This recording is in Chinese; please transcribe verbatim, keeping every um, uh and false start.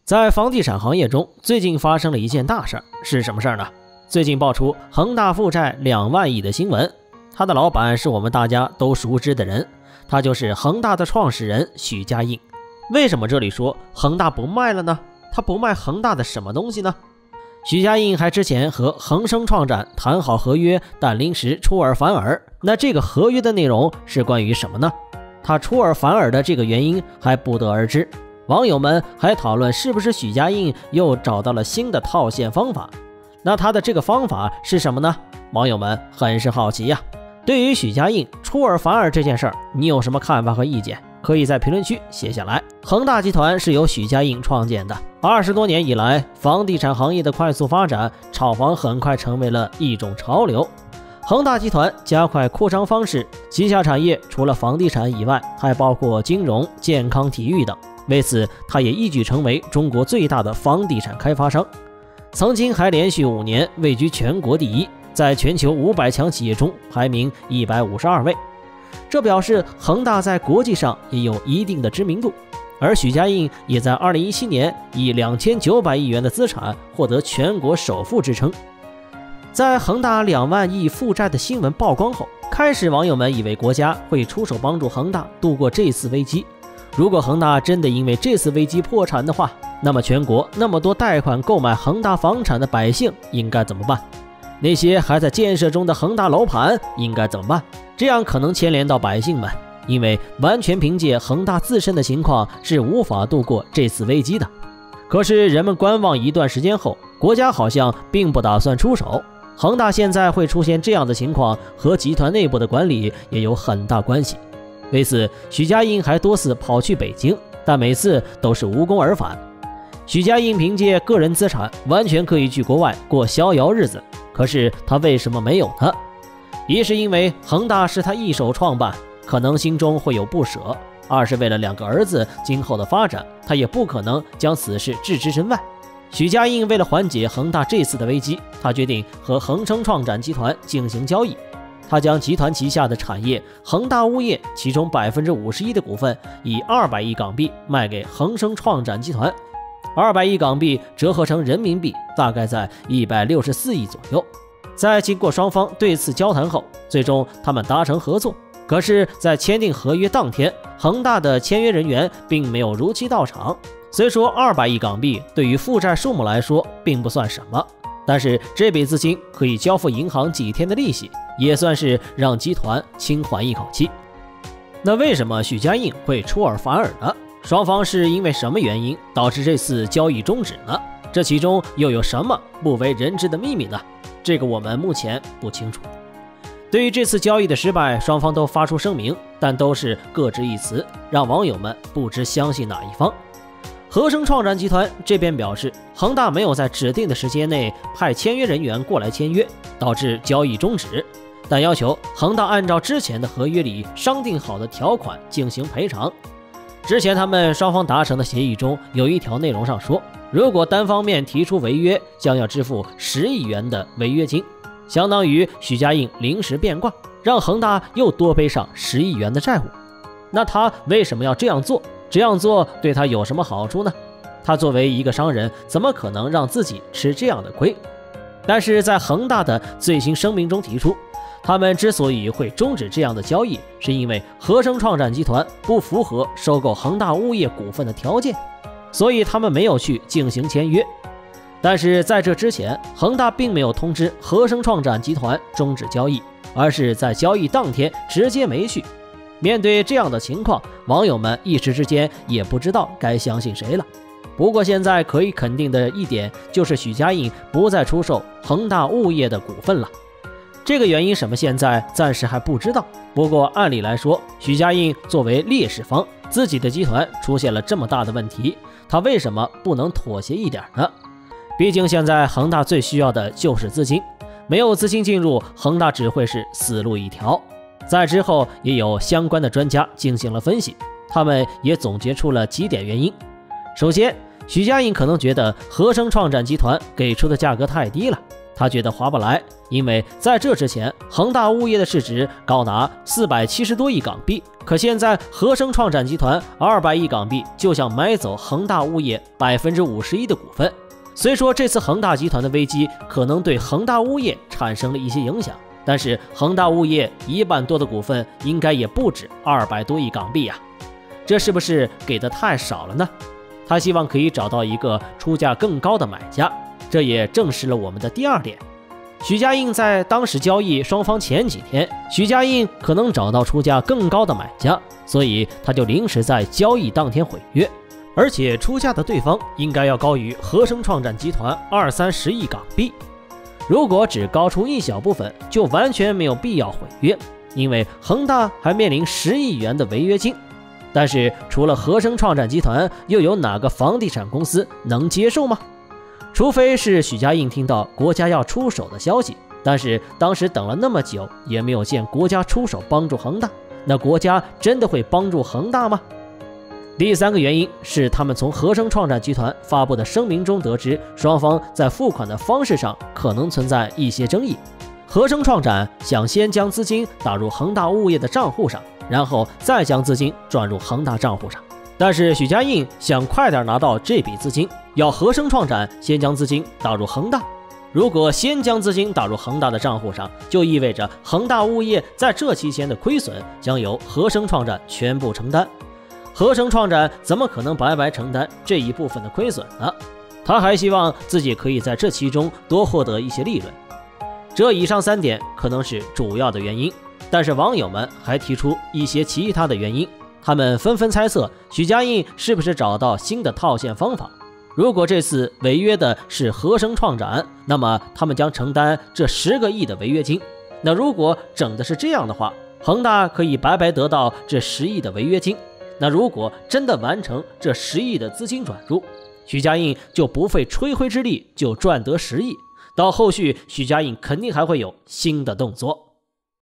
在房地产行业中，最近发生了一件大事儿，是什么事儿呢？最近爆出恒大负债两万亿的新闻，他的老板是我们大家都熟知的人，他就是恒大的创始人许家印。为什么这里说恒大不卖了呢？他不卖恒大的什么东西呢？许家印还之前和恒生创展谈好合约，但临时出尔反尔。那这个合约的内容是关于什么呢？他出尔反尔的这个原因还不得而知。网友们还讨论是不是许家印又找到了新的套现方法。那他的这个方法是什么呢？网友们很是好奇呀。对于许家印出尔反尔这件事儿，你有什么看法和意见？可以在评论区写下来。恒大集团是由许家印创建的，二十多年以来，房地产行业的快速发展，炒房很快成为了一种潮流。恒大集团加快扩张方式，旗下产业除了房地产以外，还包括金融、健康、体育等。为此，它也一举成为中国最大的房地产开发商。曾经还连续五年位居全国第一，在全球五百强企业中排名一百五十二位。这表示恒大在国际上也有一定的知名度。而许家印也在二零一七年以两千九百亿元的资产获得全国首富之称。在恒大两万亿负债的新闻曝光后，开始网友们以为国家会出手帮助恒大度过这次危机。如果恒大真的因为这次危机破产的话，那么全国那么多贷款购买恒大房产的百姓应该怎么办？那些还在建设中的恒大楼盘应该怎么办？这样可能牵连到百姓们，因为完全凭借恒大自身的情况是无法度过这次危机的。可是人们观望一段时间后，国家好像并不打算出手。恒大现在会出现这样的情况，和集团内部的管理也有很大关系。为此，许家印还多次跑去北京，但每次都是无功而返。许家印凭借个人资产完全可以去国外过逍遥日子，可是他为什么没有呢？一是因为恒大是他一手创办，可能心中会有不舍；二是为了两个儿子今后的发展，他也不可能将此事置之身外。许家印为了缓解恒大这次的危机，他决定和恒生创展集团进行交易。他将集团旗下的产业恒大物业其中 百分之五十一 的股份以二百亿港币卖给恒生创展集团，二百亿港币折合成人民币大概在一百六十四亿左右。在经过双方对此交谈后，最终他们达成合作。可是在签订合约当天，恒大的签约人员并没有如期到场。虽说二百亿港币对于负债数目来说并不算什么，但是这笔资金可以交付银行几天的利息，也算是让集团轻缓一口气。那为什么许家印会出尔反尔呢？双方是因为什么原因导致这次交易终止呢？这其中又有什么不为人知的秘密呢？这个我们目前不清楚。对于这次交易的失败，双方都发出声明，但都是各执一词，让网友们不知相信哪一方。恒生创展集团这边表示，恒大没有在指定的时间内派签约人员过来签约，导致交易终止，但要求恒大按照之前的合约里商定好的条款进行赔偿。之前他们双方达成的协议中有一条内容上说，如果单方面提出违约，将要支付十亿元的违约金，相当于许家印临时变卦，让恒大又多背上十亿元的债务。那他为什么要这样做？这样做对他有什么好处呢？他作为一个商人，怎么可能让自己吃这样的亏？但是在恒大的最新声明中提出，他们之所以会终止这样的交易，是因为恒生创展集团不符合收购恒大物业股份的条件，所以他们没有去进行签约。但是在这之前，恒大并没有通知恒生创展集团终止交易，而是在交易当天直接没续。面对这样的情况，网友们一时之间也不知道该相信谁了。不过现在可以肯定的一点就是许家印不再出售恒大物业的股份了。这个原因什么现在暂时还不知道。不过按理来说，许家印作为劣势方，自己的集团出现了这么大的问题，他为什么不能妥协一点呢？毕竟现在恒大最需要的就是资金，没有资金进入，恒大只会是死路一条。在之后也有相关的专家进行了分析，他们也总结出了几点原因。首先，许家印可能觉得恒生创展集团给出的价格太低了， 他觉得划不来，因为在这之前，恒大物业的市值高达四百七十多亿港币，可现在和生创展集团二百亿港币就想买走恒大物业百分之五十一的股份。虽说这次恒大集团的危机可能对恒大物业产生了一些影响，但是恒大物业一半多的股份应该也不止二百多亿港币呀，这是不是给的太少了呢？他希望可以找到一个出价更高的买家。这也证实了我们的第二点，许家印在当时交易双方前几天，许家印可能找到出价更高的买家，所以他就临时在交易当天毁约，而且出价的对方应该要高于和生创展集团二三十亿港币。如果只高出一小部分，就完全没有必要毁约，因为恒大还面临十亿元的违约金。但是除了和生创展集团，又有哪个房地产公司能接受吗？除非是许家印听到国家要出手的消息，但是当时等了那么久，也没有见国家出手帮助恒大，那国家真的会帮助恒大吗？第三个原因是他们从和生创展集团发布的声明中得知，双方在付款的方式上可能存在一些争议。和生创展想先将资金打入恒大物业的账户上，然后再将资金转入恒大账户上。但是许家印想快点拿到这笔资金，要和生创展先将资金打入恒大。如果先将资金打入恒大的账户上，就意味着恒大物业在这期间的亏损将由和生创展全部承担。和生创展怎么可能白白承担这一部分的亏损呢？他还希望自己可以在这其中多获得一些利润。这以上三点可能是主要的原因，但是网友们还提出一些其他的原因。他们纷纷猜测许家印是不是找到新的套现方法。如果这次违约的是和生创展，那么他们将承担这十个亿的违约金。那如果整的是这样的话，恒大可以白白得到这十亿的违约金。那如果真的完成这十亿的资金转入，许家印就不费吹灰之力就赚得十亿。到后续许家印肯定还会有新的动作。